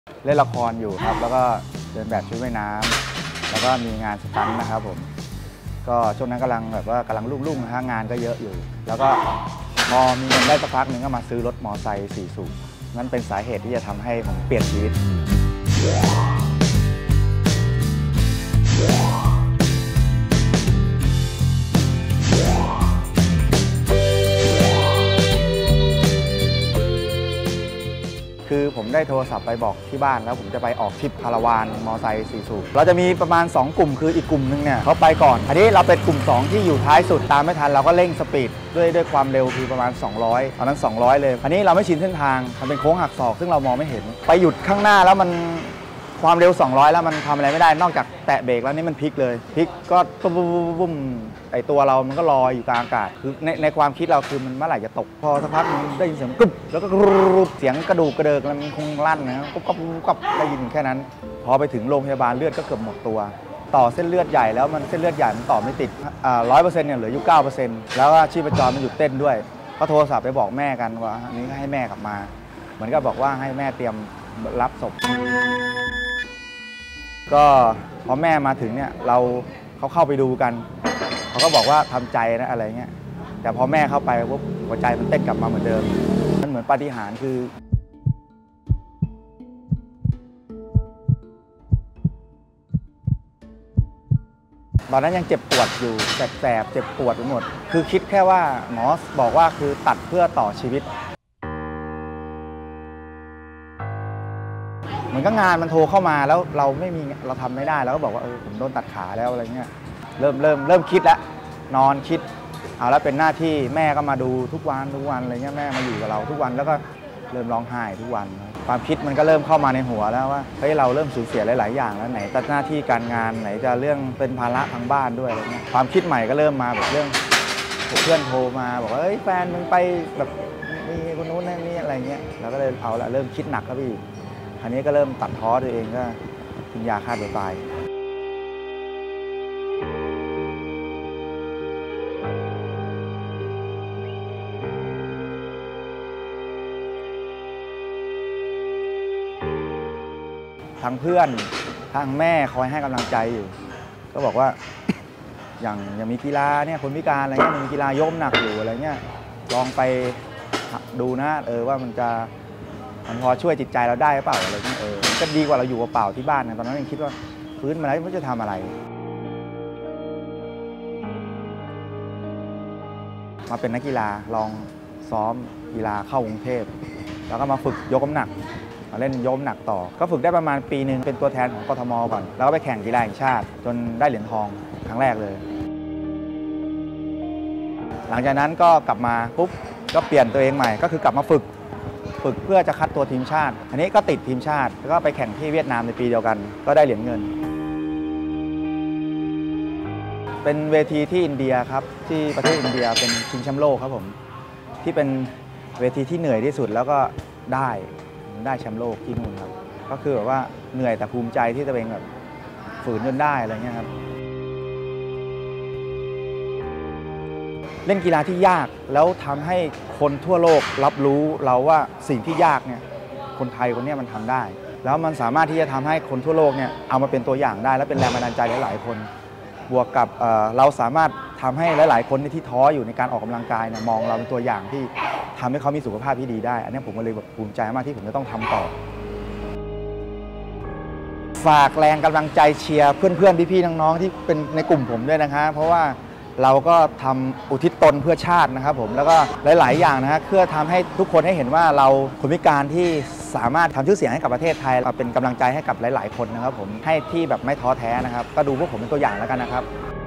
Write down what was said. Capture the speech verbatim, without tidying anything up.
เล่นละครอยู่ครับแล้วก็เดินแบบชุดว่ายน้ำแล้วก็มีงานสตันท์นะครับผมก็ช่วงนั้นกำลังแบบว่ากำลังรุ่งๆนะฮะงานก็เยอะอยู่แล้วก็พอมีเงินได้สักพักหนึ่งก็มาซื้อรถมอเตอร์ไซค์สี่สูบนั่นเป็นสาเหตุที่จะทำให้ผมเปลี่ยนชีวิตคือผมได้โทรศัพท์ไปบอกที่บ้านแล้วผมจะไปออกทริปคาราวานมอไซค์สี่สูบเราจะมีประมาณสองกลุ่มคืออีกกลุ่มนึงเนี่ยเขาไปก่อนอันนี้เราเป็นกลุ่มสองที่อยู่ท้ายสุดตามไม่ทันเราก็เร่งสปีดด้วยด้วยความเร็วคือประมาณสองร้อยตอนนั้นสองร้อยเลยอันนี้เราไม่ชินเส้นทางมันเป็นโค้งหักศอกซึ่งเรามองไม่เห็นไปหยุดข้างหน้าแล้วมันความเร็วสองร้อยแล้วมันทำอะไรไม่ได้นอกจากแตะเบรกแล้วนี่มันพลิกเลยพลิกก็ตุ้มบุ้มไอตัวเรามันก็ลอยอยู่กลางอากาศคือในในความคิดเราคือมันเมื่อไหร่จะตกพอสักพักมันได้ยินเสียงกึ๊บแล้วก็รูปเสียงกระดูกกระเดิกมันคงลั่นนะก็ก็ก็ได้ยินแค่นั้นพอไปถึงโรงพยาบาลเลือดก็เกือบหมดตัวต่อเส้นเลือดใหญ่แล้วมันเส้นเลือดใหญ่มันต่อไม่ติดอ่าร้อยเปอร์เซ็นต์เนี่ยเหลืออยู่เก้าเปอร์เซ็นต์แล้วก็ชีพจรมันหยุดเต้นด้วยก็โทรศัพท์ไปบอกแม่กันว่าอันนี้ให้แม่กลับมาเหมือนกับบอกว่าให้แม่เตรียมรับศพก็พอแม่มาถึงเนี่ยเราเขาเข้าไปดูกันเขาก็บอกว่าทำใจนะอะไรเงี้ยแต่พอแม่เข้าไปปุ๊บหัวใจมันเต้นกลับมาเหมือนเดิมมันเหมือนปาฏิหาริย์คือตอนนั้นยังเจ็บปวดอยู่แสบๆเจ็บปวดไปหมดคือคิดแค่ว่าหมอบอกว่าคือตัดเพื่อต่อชีวิตเหมือนก็งานมันโทรเข้ามาแล้วเราไม่มีเราทำไม่ได้แล้วก็บอกว่าเออผมโดนตัดขาแล้วอะไรเงี้ยเริ่มเริ่มเริ่มคิดแล้วนอนคิดเอาแล้วเป็นหน้าที่แม่ก็มาดูทุกวันทุกวันอะไรเงี้ยแม่มาอยู่กับเราทุกวันแล้วก็เริ่มร้องไห้ทุกวันความคิดมันก็เริ่มเข้ามาในหัวแล้วว่าเฮ้ยเราเริ่มสูญเสียหลายๆอย่างแล้วไหนจะหน้าที่การงานไหนจะเรื่องเป็นภาระทางบ้านด้วยอะไรเงี้ยความคิดใหม่ก็เริ่มมาแบบเรื่องเพื่อนโทรมาบอกว่าเฮ้ยแฟนมึงไปแบบมีคนนู้นนี่อะไรเงี้ยเราก็เลยเอาละเริ่มคิดหนักครับพี่อันนี้ก็เริ่มตัดท้อตัวเองก็กินยาฆ่าตัวตายทางเพื่อนทางแม่คอยให้กำลังใจอยู่ก็บอกว่า อย่างอย่างมีกีฬาเนี่ยคนพิการอะไรเงี้ยมีกีฬายกหนักอยู่อะไรเงี้ยลองไปดูนะเออว่ามันจะมันพอช่วยจิตใจเราได้หรือเปล่าอะไรเงี้ยเออก็ดีกว่าเราอยู่เปล่าที่บ้านนะตอนนั้นยังคิดว่าฟื้นมาแล้วไม่รู้จะทำอะไรมาเป็นนักกีฬาลองซ้อมกีฬาเข้ากรุงเทพแล้วก็มาฝึกยกน้ำหนักมาเล่นยกน้ำหนักต่อก็ฝึกได้ประมาณปีหนึ่งเป็นตัวแทนของกทมก่อนแล้วก็ไปแข่งกีฬาแห่งชาติจนได้เหรียญทองครั้งแรกเลยหลังจากนั้นก็กลับมาปุ๊บก็เปลี่ยนตัวเองใหม่ก็คือกลับมาฝึกฝึกเพื่อจะคัดตัวทีมชาติอันนี้ก็ติดทีมชาติแล้วก็ไปแข่งที่เวียดนามในปีเดียวกันก็ได้เหรียญเงินเป็นเวทีที่อินเดียครับที่ประเทศอินเดียเป็นชิงแชมป์โลกครับผมที่เป็นเวทีที่เหนื่อยที่สุดแล้วก็ได้ได้แชมป์โลกที่นู่นครับก็คือแบบว่าเหนื่อยแต่ภูมิใจที่ตัวเองแบบฝืนจนได้อะไรเงี้ยครับเล่นกีฬาที่ยากแล้วทำให้คนทั่วโลกรับรู้เราว่าสิ่งที่ยากเนี่ยคนไทยคนนี้มันทำได้แล้วมันสามารถที่จะทำให้คนทั่วโลกเนี่ยเอามาเป็นตัวอย่างได้และเป็นแรงบันดาลใจหลายๆคนบวกกับ เอ่อ เราสามารถทำให้หลายๆคนที่ท้ออยู่ในการออกกำลังกายเนี่ยมองเราเป็นตัวอย่างที่ทำให้เขามีสุขภาพที่ดีได้อันนี้ผมก็เลยแบบภูมิใจมากที่ผมจะต้องทำต่อฝากแรงกำลังใจเชียร์เพื่อนๆพี่ๆน้องๆที่เป็นในกลุ่มผมด้วยนะคะเพราะว่าเราก็ทำอุทิศตนเพื่อชาตินะครับผมแล้วก็หลายๆอย่างนะฮะเพื่อทำให้ทุกคนให้เห็นว่าเราคนพิการที่สามารถทำชื่อเสียงให้กับประเทศไทยเราเป็นกำลังใจให้กับหลายๆคนนะครับผมให้ที่แบบไม่ท้อแท้นะครับก็ดูพวกผมเป็นตัวอย่างแล้วกันนะครับ